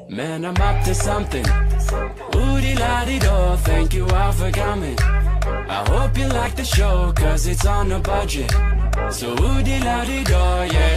Man, I'm up to something. Ooh-dee-la-dee-do, thank you all for coming. I hope you like the show, cause it's on a budget. So ooh-dee-la-dee-do, yeah,